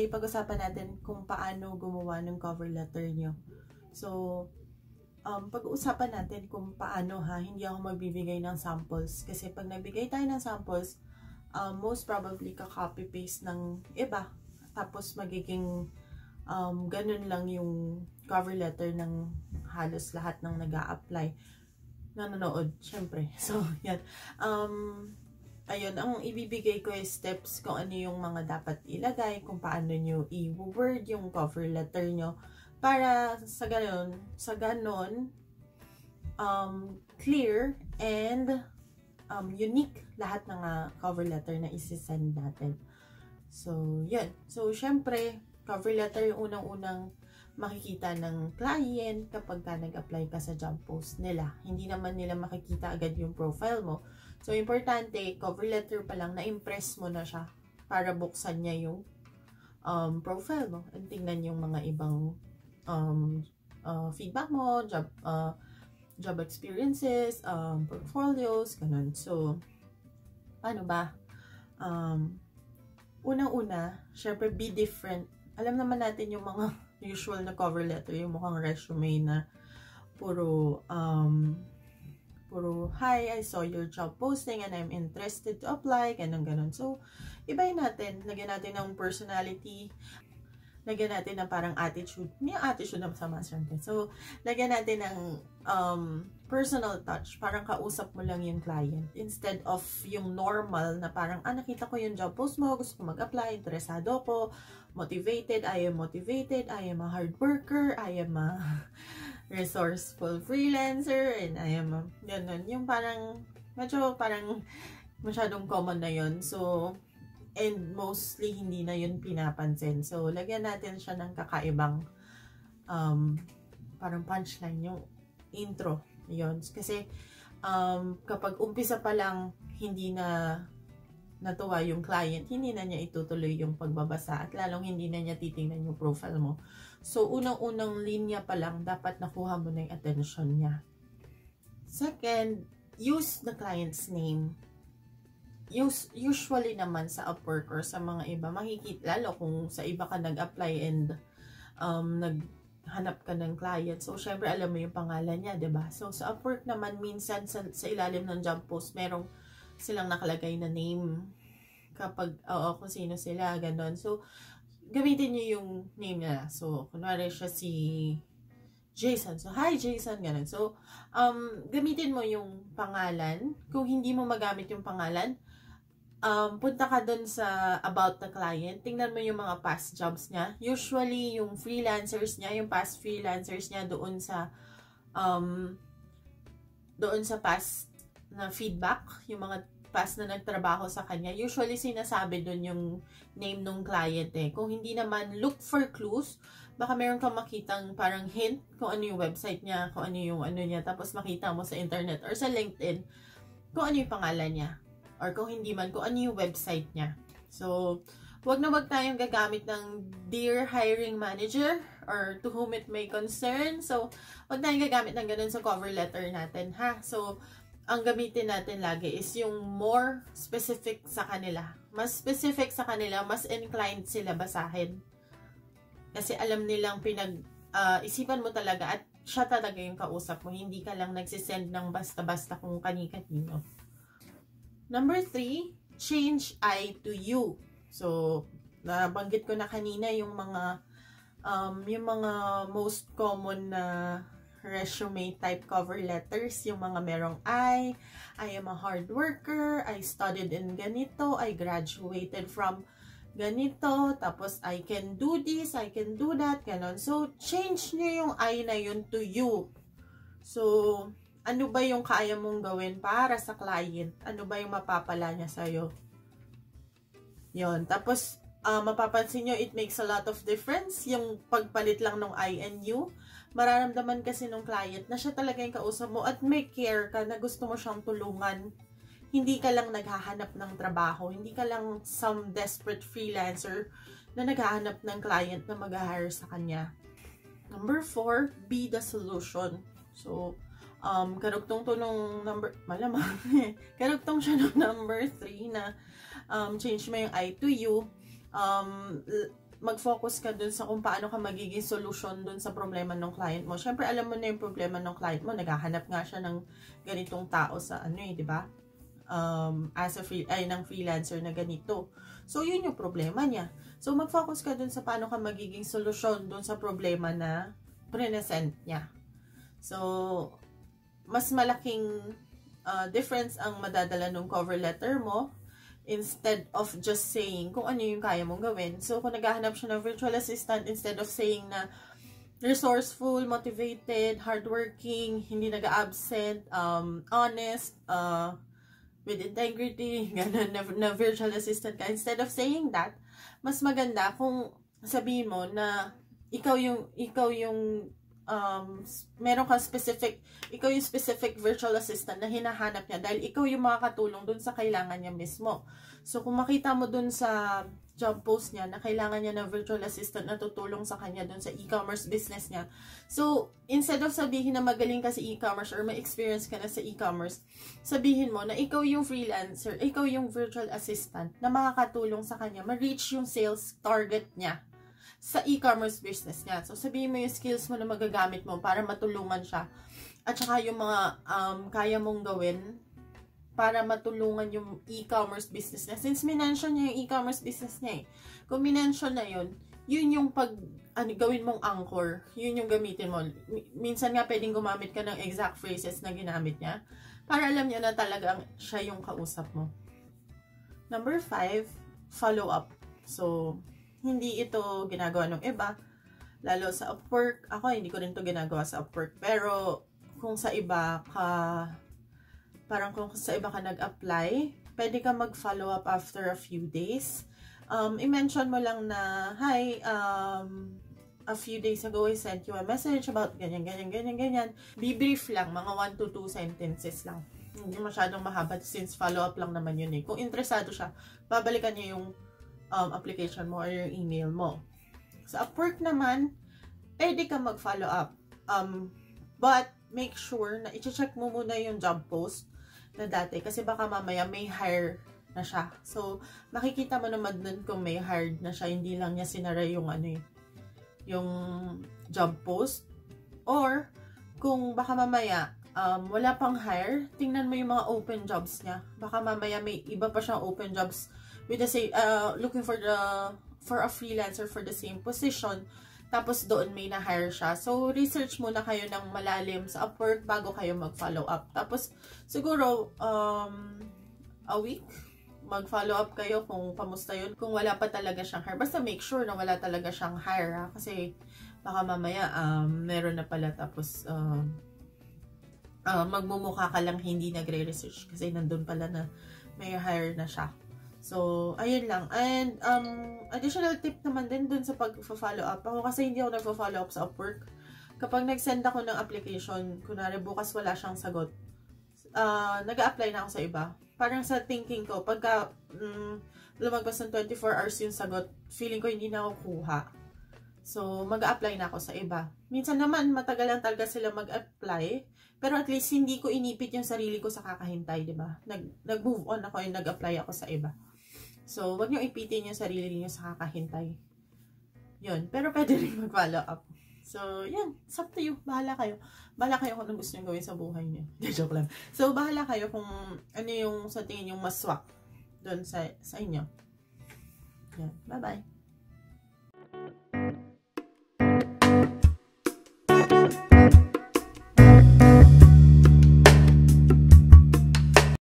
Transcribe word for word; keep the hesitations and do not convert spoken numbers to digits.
today, pag-usapan natin kung paano gumawa ng cover letter nyo. So, um, pag-uusapan natin kung paano ha, hindi ako magbibigay ng samples. Kasi pag nagbigay tayo ng samples, um, most probably ka-copy-paste ng iba. Tapos magiging um, ganun lang yung cover letter ng halos lahat ng nag-a-apply. Nanonood, syempre. So, yan. Um... Ayun, ang ibibigay ko ay steps kung ano yung mga dapat ilagay, kung paano nyo i-word yung cover letter nyo para sa ganon, sa ganon, um, clear and um, unique lahat ng uh, cover letter na isi-send natin. So, yun. So, syempre, cover letter yung unang-unang makikita ng client kapag ka nag-apply ka sa job post nila. Hindi naman nila makikita agad yung profile mo. So, importante, cover letter pa lang, na-impress mo na siya para buksan niya yung um, profile mo. And tingnan yung mga ibang um, uh, feedback mo, job, uh, job experiences, um, portfolios, ganun. So, paano ba? Um, Unang-una, syempre, be different. Alam naman natin yung mga usual na cover letter, yung mukhang resume na puro, um, puro, hi, I saw your job posting and I'm interested to apply, ganun, ganun. So, ibahin natin, lagyan natin ng personality, lagyan natin ng parang attitude. Hindi yung attitude na masama, syempre. So, lagyan natin ng um, personal touch, parang kausap mo lang yung client. Instead of yung normal na parang, ah, nakita ko yung job post mo, gusto ko mag-apply, interesado ko, motivated, I am motivated, I am a hard worker, I am a resourceful freelancer, and I am a, ganun. Yung parang, medyo parang masyadong common na yun. So, and mostly hindi na yun pinapansin. So, lagyan natin siya ng kakaibang um, parang punchline, yung intro. Yun. Kasi, um, kapag umpisa pa lang, hindi na natuwa yung client, hindi na niya itutuloy yung pagbabasa at lalong hindi na niya titingnan yung profile mo. So, unang-unang linya pa lang, dapat nakuha mo na yung attention niya. Second, use the client's name. Use, usually naman sa Upwork or sa mga iba, makikita, lalo kung sa iba ka nag-apply and um, naghanap ka ng client. So, syempre, alam mo yung pangalan niya, diba? So, sa Upwork naman, minsan sa, sa ilalim ng job post, merong silang nakalagay na name kapag, oo, kung sino sila, ganon. So, gamitin nyo yung name nila. So, kunwari siya si Jason. So, hi Jason, ganon. So, um, gamitin mo yung pangalan. Kung hindi mo magamit yung pangalan, um, punta ka dun sa about the client. Tingnan mo yung mga past jobs niya. Usually, yung freelancers niya, yung past freelancers niya doon sa, um, doon sa past na feedback, yung mga past na nagtrabaho sa kanya, usually sinasabi dun yung name ng client eh. Kung hindi naman, look for clues. Baka meron kang makitang parang hint kung ano yung website niya, kung ano yung ano niya, tapos makita mo sa internet or sa LinkedIn kung ano yung pangalan niya. Or kung hindi man, kung ano yung website niya. So, wag na wag tayong gagamit ng Dear Hiring Manager or to whom it may concern. So, wag tayong gagamit ng ganun sa cover letter natin, ha? So, ang gamitin natin lagi is yung more specific sa kanila. Mas specific sa kanila, mas inclined sila basahin. Kasi alam nilang pinag-isipan uh, mo talaga at siya talaga yung kausap mo. Hindi ka lang nagsisend ng basta-basta kung kani-kanino. Number three, change I to you. So, nabanggit ko na kanina yung mga um, yung mga most common na resume type cover letters, yung mga merong I, I am a hard worker, I studied in ganito, I graduated from ganito, tapos I can do this, I can do that, ganon. So, change nyo yung I na yun to you. So, ano ba yung kaya mong gawin para sa client? Ano ba yung mapapala niya sa'yo? Yun. Tapos, uh, mapapansin nyo, it makes a lot of difference. Yung pagpalit lang ng I and you. Mararamdaman kasi ng client na siya talaga yung kausap mo at may care ka na gusto mo siyang tulungan. Hindi ka lang naghahanap ng trabaho. Hindi ka lang some desperate freelancer na naghahanap ng client na mag-hire sa kanya. Number four, be the solution. So, um, karugtong to nung number, malamang, karugtong siya nung number three na um, change mo yung I to you. Um, mag-focus ka dun sa kung paano ka magiging solusyon dun sa problema ng client mo. Syempre, alam mo na yung problema ng client mo. Naghahanap nga siya ng ganitong tao sa ano eh, di ba? Um, as a free, ay, ng freelancer na ganito. So, yun yung problema niya. So, mag-focus ka dun sa paano ka magiging solusyon dun sa problema na present niya. So, mas malaking uh, difference ang madadala ng cover letter mo instead of just saying kung ano yung kaya mong gawin. So, kung naghahanap siya ng virtual assistant, instead of saying na resourceful, motivated, hardworking, hindi nag-absent, um, honest, uh, with integrity, gano'n, na, na virtual assistant ka. Instead of saying that, mas maganda kung sabihin mo na ikaw yung, ikaw yung Um, meron kang specific, ikaw yung specific virtual assistant na hinahanap niya dahil ikaw yung makakatulong dun sa kailangan niya mismo. So, kung makita mo dun sa job post niya na kailangan niya ng virtual assistant na tutulong sa kanya dun sa e-commerce business niya. So, instead of sabihin na magaling ka sa e-commerce or may experience ka na sa e-commerce, sabihin mo na ikaw yung freelancer, ikaw yung virtual assistant na makakatulong sa kanya ma-reach yung sales target niya sa e-commerce business niya. So, sabihin mo yung skills mo na magagamit mo para matulungan siya. At saka yung mga um, kaya mong gawin para matulungan yung e-commerce business niya. Since minention niya yung e-commerce business niya eh. Kung minention na yun, yun yung pag, ano, gawin mong anchor. Yun yung gamitin mo. Minsan nga pwedeng gumamit ka ng exact phrases na ginamit niya para alam niya na talagang siya yung kausap mo. Number five, follow up. So, hindi ito ginagawa ng iba, lalo sa Upwork. Ako, hindi ko rin ito ginagawa sa Upwork. Pero, kung sa iba ka, parang kung sa iba ka nag-apply, pwede ka mag-follow up after a few days. Um, i-mention mo lang na, hi, um, a few days ago, I sent you a message about ganyan, ganyan, ganyan, ganyan. Be brief lang, mga one to two sentences lang. Hindi masyadong mahaba since follow up lang naman yun eh. Kung interesado siya, babalikan niya yung Um, application mo or yung email mo. Sa Upwork naman, pwede ka mag-follow up. Um, but, make sure na i-check mo muna yung job post na dati. Kasi baka mamaya may hire na siya. So, makikita mo naman dun kung may hired na siya. Hindi lang niya sinara yung ano eh, yung job post. Or, kung baka mamaya, um, wala pang hire, tingnan mo yung mga open jobs niya. Baka mamaya may iba pa siyang open jobs with the same, uh, looking for the, for a freelancer for the same position, tapos doon may na-hire siya. So, research muna kayo ng malalim sa Upwork bago kayo mag-follow up. Tapos, siguro, um, a week, mag-follow up kayo kung kamusta yun. Kung wala pa talaga siyang hire. Basta make sure na wala talaga siyang hire, ha? Kasi, baka mamaya, um, meron na pala, tapos, um, uh, magmumukha ka lang hindi nagre-research. Kasi nandun pala na may hire na siya. So, ayun lang. And, um, additional tip naman din dun sa pag-follow up. Ako kasi hindi ako nag-follow up sa Upwork. Kapag nag-send ako ng application, kunwari bukas wala siyang sagot, uh, nag-a-apply na ako sa iba. Parang sa thinking ko, pagka um, lumagpas ng twenty-four hours yung sagot, feeling ko hindi na ako kuha. So, mag-a-apply na ako sa iba. Minsan naman, matagal lang talaga sila mag-apply. Pero at least, hindi ko inipit yung sarili ko sa kakahintay, di ba? Nag-move on ako and nag-apply ako sa iba. So, wag niyo ipitin yung sarili niyo sa kakahintay. Yun. Pero pwede rin mag-follow up. So, yan. It's up to you. Bahala kayo. Bahala kayo kung anong gusto niyo gawin sa buhay niyo. Joke lang. So, bahala kayo kung ano yung sa tingin yung mas swak doon sa, sa inyo. Yan. Bye-bye.